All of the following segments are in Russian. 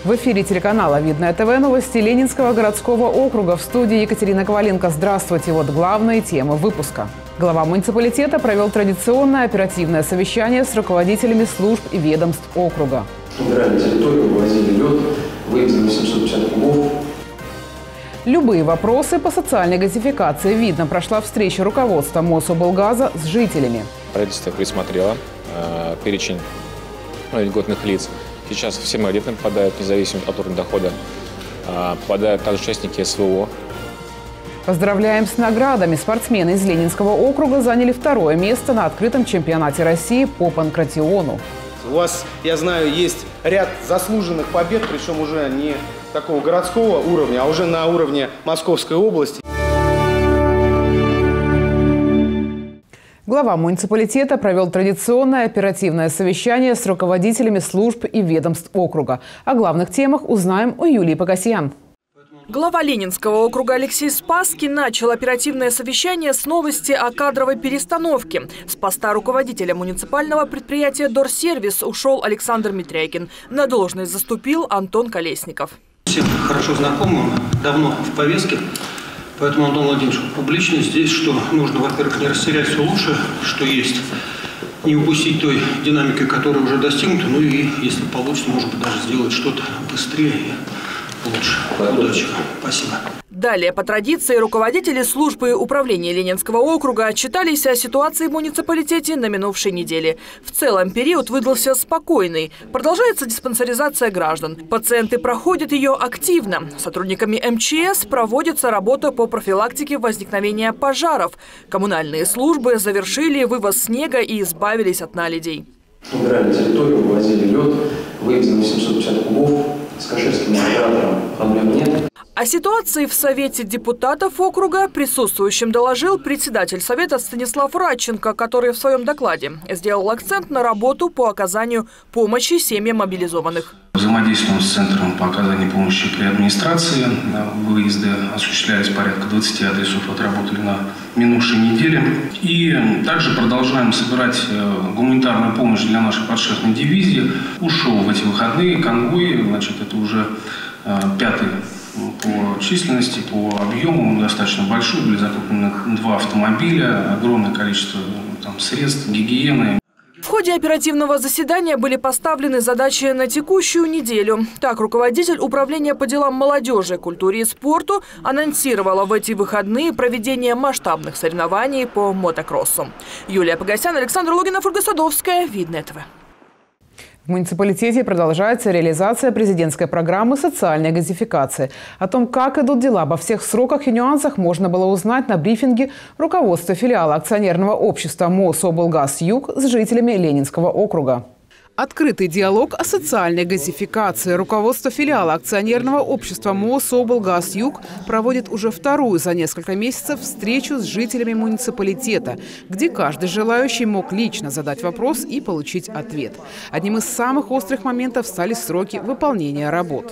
В эфире телеканала «Видное ТВ» новости Ленинского городского округа. В студии Екатерина Коваленко. Здравствуйте. Вот главные темы выпуска. Глава муниципалитета провел традиционное оперативное совещание с руководителями служб и ведомств округа. Убирали территорию, вывозили лед, вывезли 850 кубов. Любые вопросы по социальной газификации. Видно, прошла встреча руководства Мособлгаза с жителями. Правительство присмотрело перечень льготных лиц. Сейчас все многодетные попадают, независимо от уровня дохода. Попадают также участники СВО. Поздравляем с наградами. Спортсмены из Ленинского округа заняли второе место на открытом чемпионате России по панкратиону. У вас, я знаю, есть ряд заслуженных побед, причем уже не такого городского уровня, а уже на уровне Московской области. Глава муниципалитета провел традиционное оперативное совещание с руководителями служб и ведомств округа. О главных темах узнаем у Юлии Погосян. Глава Ленинского округа Алексей Спасский начал оперативное совещание с новости о кадровой перестановке. С поста руководителя муниципального предприятия «Дорсервис» ушел Александр Митрякин. На должность заступил Антон Колесников. Всем хорошо знакомым, давно в повестке. Поэтому, Антон Владимирович, публично здесь, что нужно, во-первых, не растерять все лучшее, что есть, не упустить той динамики, которая уже достигнута, ну и, если получится, может быть, даже сделать что-то быстрее и лучше. Удачи. Спасибо. Далее, по традиции, руководители службы управления Ленинского округа отчитались о ситуации в муниципалитете на минувшей неделе. В целом период выдался спокойный. Продолжается диспансеризация граждан. Пациенты проходят ее активно. Сотрудниками МЧС проводится работа по профилактике возникновения пожаров. Коммунальные службы завершили вывоз снега и избавились от наледей. Убирали территорию, вывозили лед, вывезли 850 кубов. С каширским оператором проблем нет. О ситуации в Совете депутатов округа присутствующим доложил председатель Совета Станислав Радченко, который в своем докладе сделал акцент на работу по оказанию помощи семьям мобилизованных. Взаимодействуем с Центром по оказанию помощи при администрации. Выезды осуществлялись, порядка 20 адресов отработали на минувшей неделе. И также продолжаем собирать гуманитарную помощь для нашей подшефной дивизии. Ушел в эти выходные конвой, значит, это уже пятый по численности, по объему, он достаточно большой. Были закуплены 2 автомобиля, огромное количество средств гигиены. В ходе оперативного заседания были поставлены задачи на текущую неделю. Так, руководитель управления по делам молодежи, культуре и спорту анонсировала в эти выходные проведение масштабных соревнований по мотокроссу. Юлия Погосян, Александр Логинов, Ольга Садовская. Видное ТВ. В муниципалитете продолжается реализация президентской программы социальной газификации. О том, как идут дела, обо всех сроках и нюансах можно было узнать на брифинге руководства филиала акционерного общества Мособлгаз-Юг с жителями Ленинского округа. Открытый диалог о социальной газификации. Руководство филиала акционерного общества Мособлгаз-Юг проводит уже вторую за несколько месяцев встречу с жителями муниципалитета, где каждый желающий мог лично задать вопрос и получить ответ. Одним из самых острых моментов стали сроки выполнения работ.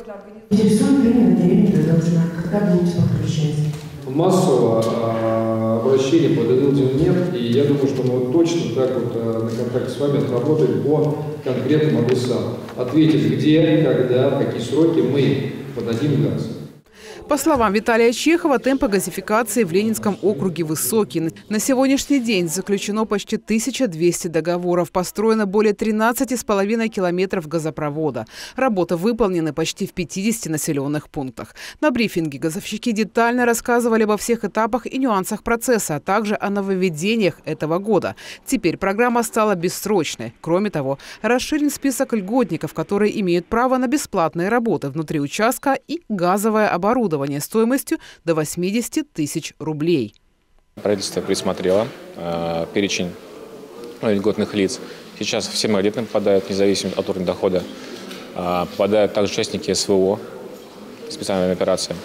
Массового обращения по дадим нет, и я думаю, что мы точно так на контакте с вами отработаем по конкретным адресам. Ответить, где, когда, в какие сроки мы подадим газ. По словам Виталия Чехова, темпы газификации в Ленинском округе высокие. На сегодняшний день заключено почти 1200 договоров, построено более 13,5 километров газопровода. Работы выполнены почти в 50 населенных пунктах. На брифинге газовщики детально рассказывали обо всех этапах и нюансах процесса, а также о нововведениях этого года. Теперь программа стала бессрочной. Кроме того, расширен список льготников, которые имеют право на бесплатные работы внутри участка и газовое оборудование стоимостью до 80 тысяч рублей. Правительство присмотрело перечень льготных лиц. Сейчас все многодетные попадают, независимо от уровня дохода. Попадают также участники СВО, специальной операции.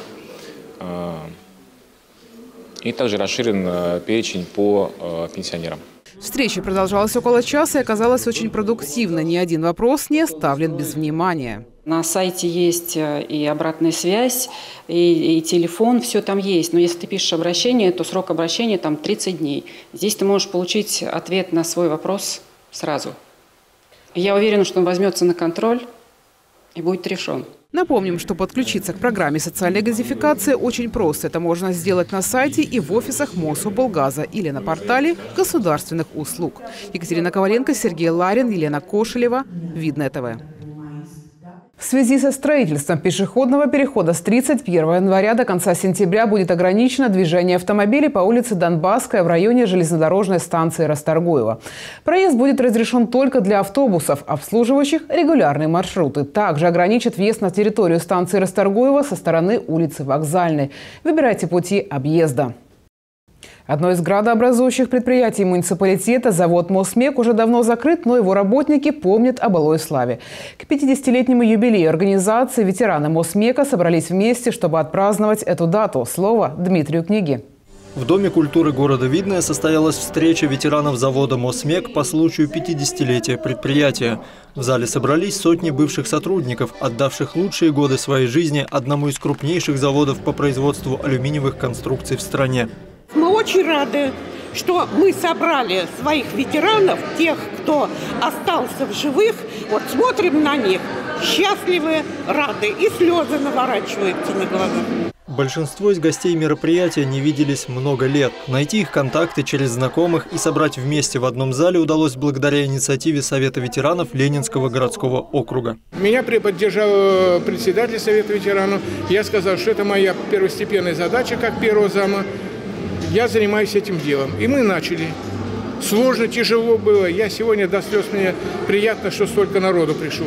И также расширен перечень по пенсионерам. Встреча продолжалась около часа и оказалась очень продуктивной. Ни один вопрос не оставлен без внимания. На сайте есть и обратная связь, и телефон, все там есть. Но если ты пишешь обращение, то срок обращения там 30 дней. Здесь ты можешь получить ответ на свой вопрос сразу. Я уверена, что он возьмется на контроль и будет решен. Напомним, что подключиться к программе социальной газификации очень просто. Это можно сделать на сайте и в офисах Мособлгаза или на портале государственных услуг. Екатерина Коваленко, Сергей Ларин, Елена Кошелева. Видное ТВ. В связи со строительством пешеходного перехода с 31 января до конца сентября будет ограничено движение автомобилей по улице Донбасская в районе железнодорожной станции Расторгуева. Проезд будет разрешен только для автобусов, обслуживающих регулярные маршруты. Также ограничат въезд на территорию станции Расторгуева со стороны улицы Вокзальной. Выбирайте пути объезда. Одно из градообразующих предприятий муниципалитета, завод «Мосмек», уже давно закрыт, но его работники помнят о былой славе. К 50-летнему юбилею организации ветераны «Мосмека» собрались вместе, чтобы отпраздновать эту дату. Слово Дмитрию Книги. В Доме культуры города Видное состоялась встреча ветеранов завода «Мосмек» по случаю 50-летия предприятия. В зале собрались сотни бывших сотрудников, отдавших лучшие годы своей жизни одному из крупнейших заводов по производству алюминиевых конструкций в стране. Мы очень рады, что мы собрали своих ветеранов, тех, кто остался в живых. Вот смотрим на них, счастливы, рады, и слезы наворачиваются на глаза. Большинство из гостей мероприятия не виделись много лет. Найти их контакты через знакомых и собрать вместе в одном зале удалось благодаря инициативе Совета ветеранов Ленинского городского округа. Меня поддержал председатель Совета ветеранов. Я сказал, что это моя первостепенная задача как первого зама. Я занимаюсь этим делом. И мы начали. Сложно, тяжело было. Я сегодня до слез, мне приятно, что столько народу пришло.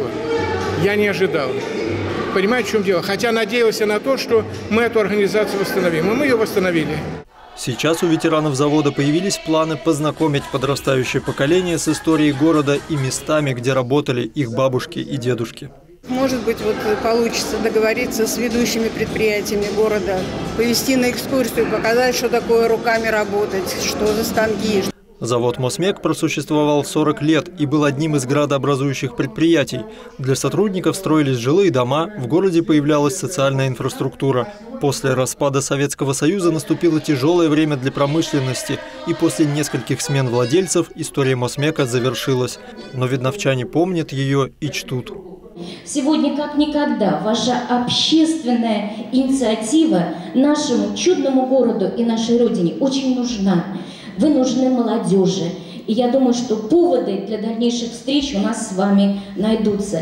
Я не ожидал. Понимаете, в чем дело? Хотя надеялся на то, что мы эту организацию восстановим. И мы ее восстановили. Сейчас у ветеранов завода появились планы познакомить подрастающее поколение с историей города и местами, где работали их бабушки и дедушки. Может быть, получится договориться с ведущими предприятиями города, повести на экскурсию, показать, что такое руками работать, что за станки. Завод «Мосмек» просуществовал 40 лет и был одним из градообразующих предприятий. Для сотрудников строились жилые дома, в городе появлялась социальная инфраструктура. После распада Советского Союза наступило тяжелое время для промышленности, и после нескольких смен владельцев история «Мосмека» завершилась. Но видновчане помнят ее и чтут. Сегодня как никогда ваша общественная инициатива нашему чудному городу и нашей родине очень нужна. Вы нужны молодежи. И я думаю, что поводы для дальнейших встреч у нас с вами найдутся.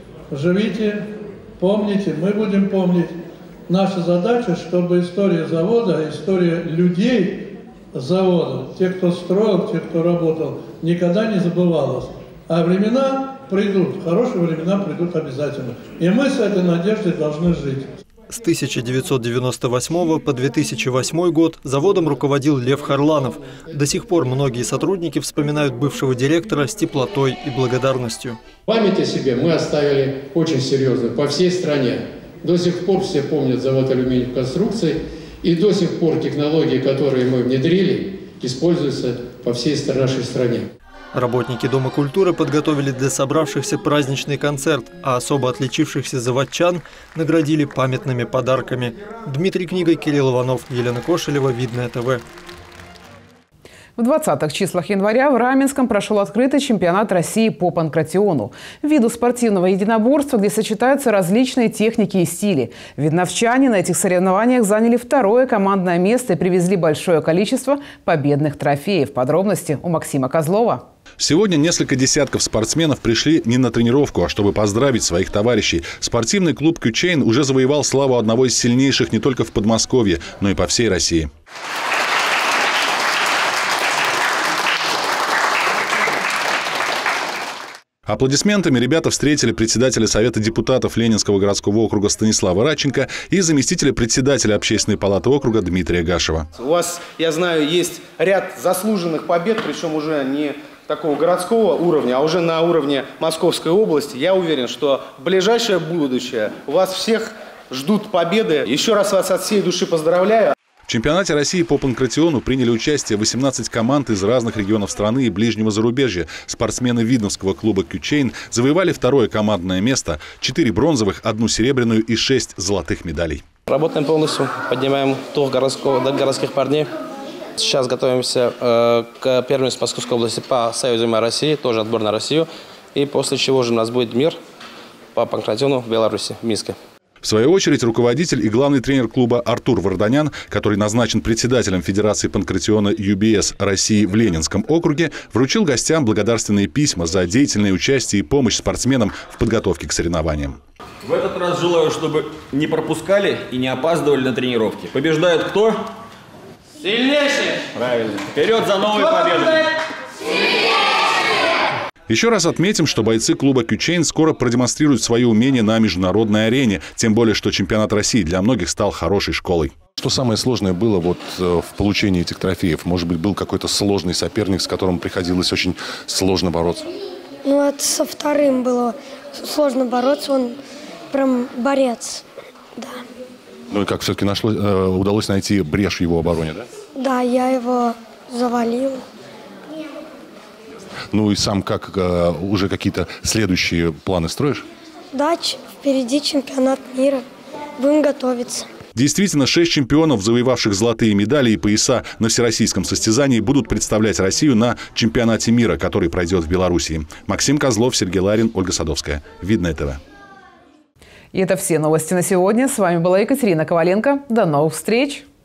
Живите, помните, мы будем помнить. Наша задача, чтобы история завода, история людей завода, тех, кто строил, тех, кто работал, никогда не забывалась. А времена придут, хорошие времена придут обязательно. И мы с этой надеждой должны жить. С 1998 по 2008 год заводом руководил Лев Харланов. До сих пор многие сотрудники вспоминают бывшего директора с теплотой и благодарностью. Память о себе мы оставили очень серьезно по всей стране. До сих пор все помнят завод алюминиевых конструкций. И до сих пор технологии, которые мы внедрили, используются по всей нашей стране. Работники Дома культуры подготовили для собравшихся праздничный концерт, а особо отличившихся заводчан наградили памятными подарками. Дмитрий Книга, Кирилл Иванов, Елена Кошелева, Видное ТВ. В 20-х числах января в Раменском прошел открытый чемпионат России по панкратиону. Виду спортивного единоборства, где сочетаются различные техники и стили. Видновчане на этих соревнованиях заняли второе командное место и привезли большое количество победных трофеев. Подробности у Максима Козлова. Сегодня несколько десятков спортсменов пришли не на тренировку, а чтобы поздравить своих товарищей. Спортивный клуб «Кючейн» уже завоевал славу одного из сильнейших не только в Подмосковье, но и по всей России. Аплодисментами ребята встретили председателя Совета депутатов Ленинского городского округа Станислава Радченко и заместителя председателя Общественной палаты округа Дмитрия Гашева. У вас, я знаю, есть ряд заслуженных побед, причем уже не такого городского уровня, а уже на уровне Московской области. Я уверен, что в ближайшее будущее у вас всех ждут победы. Еще раз вас от всей души поздравляю. В чемпионате России по панкратиону приняли участие 18 команд из разных регионов страны и ближнего зарубежья. Спортсмены видновского клуба «Кючейн» завоевали второе командное место, 4 бронзовых, 1 серебряную и 6 золотых медалей. Работаем полностью, поднимаем тур городских парней. Сейчас готовимся к первенству Московской области по Союзу России, тоже отбор на Россию. И после чего же у нас будет мир. по панкратиону в Беларуси, в Минске. В свою очередь, руководитель и главный тренер клуба Артур Варданян, который назначен председателем Федерации панкратиона ЮБС России в Ленинском округе, вручил гостям благодарственные письма за деятельное участие и помощь спортсменам в подготовке к соревнованиям. В этот раз желаю, чтобы не пропускали и не опаздывали на тренировки. Побеждает кто? Сильнейший! Правильно. Вперед за новой победой! Еще раз отметим, что бойцы клуба «Кючейн» скоро продемонстрируют свои умения на международной арене. Тем более, что чемпионат России для многих стал хорошей школой. Что самое сложное было в получении этих трофеев? Может быть, был какой-то сложный соперник, с которым приходилось очень сложно бороться? Ну, вот со вторым было сложно бороться. Он прям борец, да. Ну и как все-таки удалось найти брешь в его обороне, да? Да, я его завалил. Ну и сам как уже какие-то следующие планы строишь? Да, впереди чемпионат мира. Будем готовиться. Действительно, 6 чемпионов, завоевавших золотые медали и пояса на всероссийском состязании, будут представлять Россию на чемпионате мира, который пройдет в Беларуси. Максим Козлов, Сергей Ларин, Ольга Садовская. Видное ТВ. И это все новости на сегодня. С вами была Екатерина Коваленко. До новых встреч!